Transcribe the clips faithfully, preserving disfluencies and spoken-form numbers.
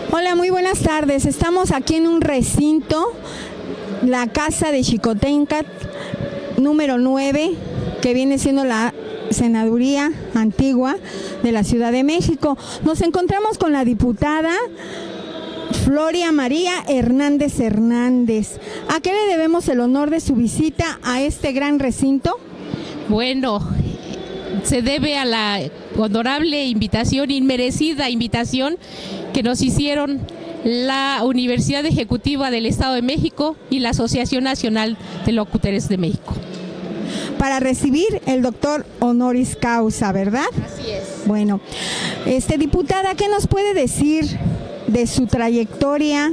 Hola, muy buenas tardes. Estamos aquí en un recinto, la Casa de Xicoténcatl, número nueve, que viene siendo la senaduría antigua de la Ciudad de México. Nos encontramos con la diputada Floria María Hernández Hernández. ¿A qué le debemos el honor de su visita a este gran recinto? Bueno, se debe a la honorable invitación, inmerecida invitación que nos hicieron la Universidad Ejecutiva del Estado de México y la Asociación Nacional de Locutores de México. Para recibir el doctor honoris causa, ¿verdad? Así es. Bueno, este, diputada, ¿qué nos puede decir de su trayectoria?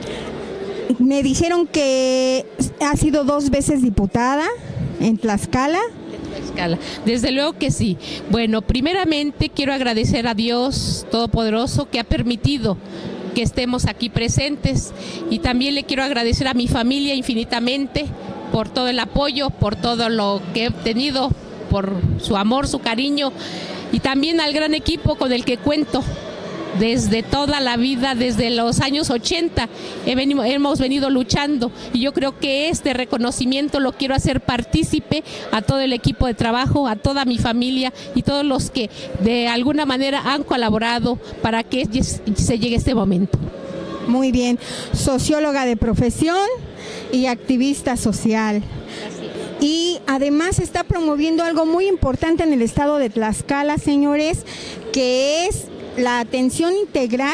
Me dijeron que ha sido dos veces diputada en Tlaxcala. Desde luego que sí. Bueno, primeramente quiero agradecer a Dios Todopoderoso que ha permitido que estemos aquí presentes, y también le quiero agradecer a mi familia infinitamente por todo el apoyo, por todo lo que he obtenido, por su amor, su cariño, y también al gran equipo con el que cuento desde toda la vida, desde los años ochenta, he venido, hemos venido luchando, y yo creo que este reconocimiento lo quiero hacer partícipe a todo el equipo de trabajo, a toda mi familia y todos los que de alguna manera han colaborado para que se llegue a este momento. Muy bien, socióloga de profesión y activista social. Y además está promoviendo algo muy importante en el estado de Tlaxcala, señores, que es la atención integral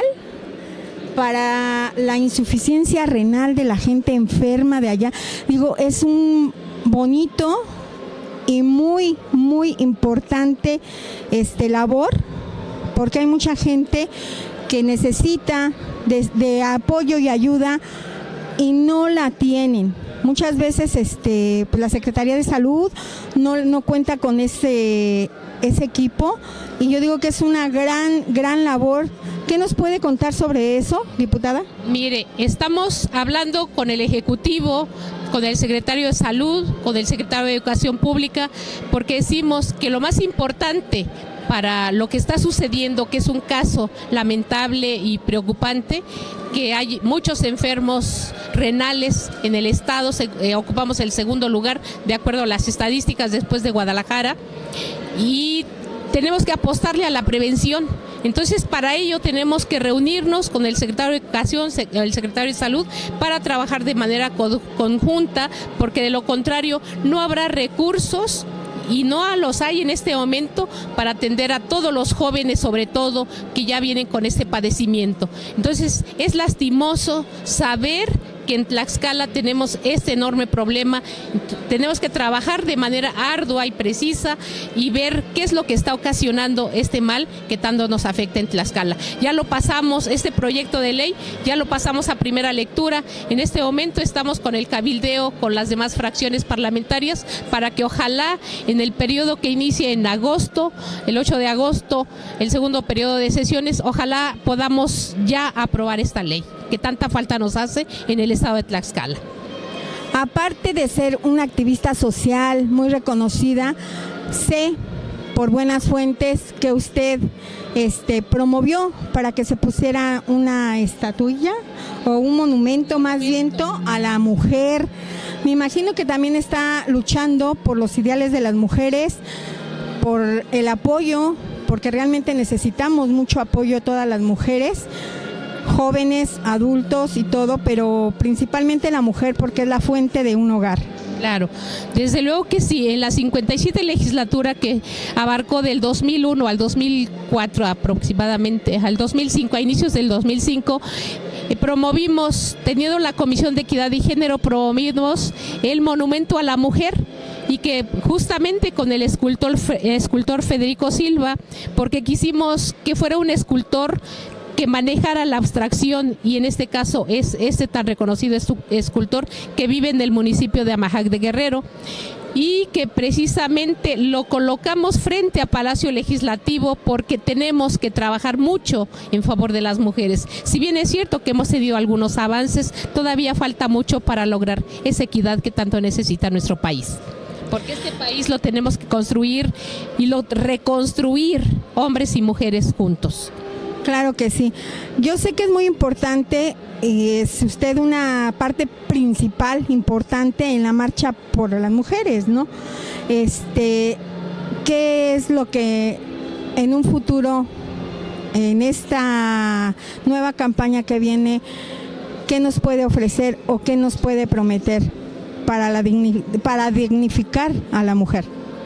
para la insuficiencia renal de la gente enferma de allá. Digo, es un bonito y muy, muy importante este labor, porque hay mucha gente que necesita de, de apoyo y ayuda y no la tienen. Muchas veces este, pues la Secretaría de Salud no, no cuenta con ese, ese equipo, y yo digo que es una gran, gran labor. ¿Qué nos puede contar sobre eso, diputada? Mire, estamos hablando con el Ejecutivo, con el Secretario de Salud, con el Secretario de Educación Pública, porque decimos que lo más importante para lo que está sucediendo, que es un caso lamentable y preocupante, que hay muchos enfermos renales en el estado, se, eh, ocupamos el segundo lugar de acuerdo a las estadísticas después de Guadalajara, y tenemos que apostarle a la prevención. Entonces, para ello tenemos que reunirnos con el secretario de Educación, el secretario de Salud, para trabajar de manera conjunta, porque de lo contrario no habrá recursos, y no los hay en este momento, para atender a todos los jóvenes, sobre todo, que ya vienen con este padecimiento. Entonces, es lastimoso saber que en Tlaxcala tenemos este enorme problema. Tenemos que trabajar de manera ardua y precisa y ver qué es lo que está ocasionando este mal que tanto nos afecta en Tlaxcala. Ya lo pasamos, este proyecto de ley, ya lo pasamos a primera lectura. En este momento estamos con el cabildeo con las demás fracciones parlamentarias para que ojalá en el periodo que inicie en agosto, el ocho de agosto, el segundo periodo de sesiones, ojalá podamos ya aprobar esta ley que tanta falta nos hace en el estado de Tlaxcala. Aparte de ser una activista social muy reconocida, sé por buenas fuentes que usted este, promovió para que se pusiera una estatuilla o un monumento más bien a la mujer. Me imagino que también está luchando por los ideales de las mujeres, por el apoyo, porque realmente necesitamos mucho apoyo de todas las mujeres, jóvenes, adultos y todo, pero principalmente la mujer, porque es la fuente de un hogar. Claro, desde luego que sí. En la cincuenta y siete legislatura que abarcó del dos mil uno al dos mil cuatro aproximadamente, al dos mil cinco, a inicios del dos mil cinco, eh, promovimos, teniendo la Comisión de Equidad y Género, promovimos el monumento a la mujer, y que justamente con el escultor, escultor Federico Silva, porque quisimos que fuera un escultor que manejara la abstracción, y en este caso es este tan reconocido escultor que vive en el municipio de Amajac de Guerrero, y que precisamente lo colocamos frente a Palacio Legislativo porque tenemos que trabajar mucho en favor de las mujeres. Si bien es cierto que hemos tenido algunos avances, todavía falta mucho para lograr esa equidad que tanto necesita nuestro país. Porque este país lo tenemos que construir y lo reconstruir hombres y mujeres juntos. Claro que sí. Yo sé que es muy importante, es usted una parte principal, importante en la marcha por las mujeres, ¿no? Este, ¿qué es lo que en un futuro, en esta nueva campaña que viene, qué nos puede ofrecer o qué nos puede prometer para, la digni- para dignificar a la mujer?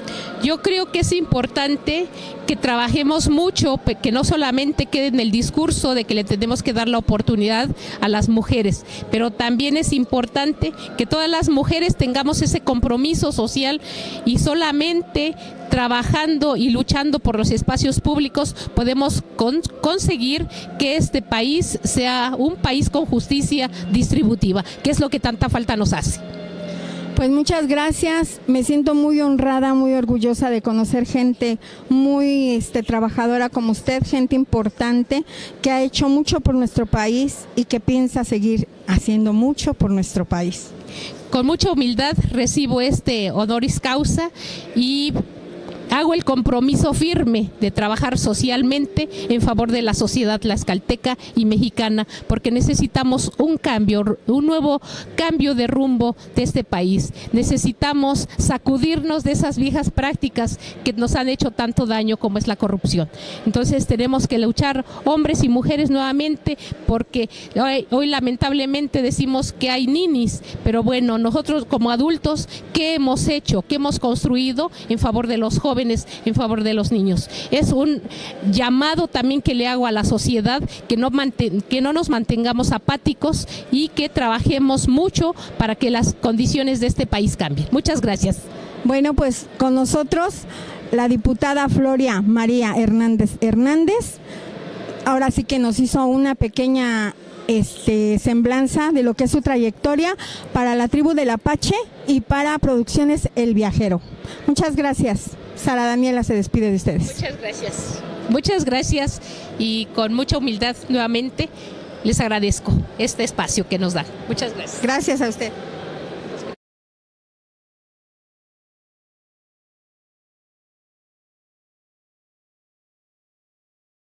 Yo creo que es importante que trabajemos mucho, que no solamente quede en el discurso de que le tenemos que dar la oportunidad a las mujeres, pero también es importante que todas las mujeres tengamos ese compromiso social y solamente trabajando y luchando por los espacios públicos podemos con, conseguir que este país sea un país con justicia distributiva, que es lo que tanta falta nos hace. Pues muchas gracias, me siento muy honrada, muy orgullosa de conocer gente muy este, trabajadora como usted, gente importante que ha hecho mucho por nuestro país y que piensa seguir haciendo mucho por nuestro país. Con mucha humildad recibo este honoris causa y hago el compromiso firme de trabajar socialmente en favor de la sociedad tlaxcalteca y mexicana, porque necesitamos un cambio, un nuevo cambio de rumbo de este país. Necesitamos sacudirnos de esas viejas prácticas que nos han hecho tanto daño como es la corrupción. Entonces tenemos que luchar hombres y mujeres nuevamente, porque hoy, hoy lamentablemente decimos que hay ninis, pero bueno, nosotros como adultos, ¿qué hemos hecho? ¿Qué hemos construido en favor de los jóvenes? En favor de los niños? Es un llamado también que le hago a la sociedad, que no, manten, que no nos mantengamos apáticos y que trabajemos mucho para que las condiciones de este país cambien. Muchas gracias. Bueno, pues con nosotros la diputada Floria María Hernández Hernández, ahora sí que nos hizo una pequeña Este, semblanza de lo que es su trayectoria para la tribu del Apache y para Producciones El Viajero. Muchas gracias. Sara Daniela se despide de ustedes. Muchas gracias. Muchas gracias y con mucha humildad nuevamente les agradezco este espacio que nos dan. Muchas gracias. Gracias a usted.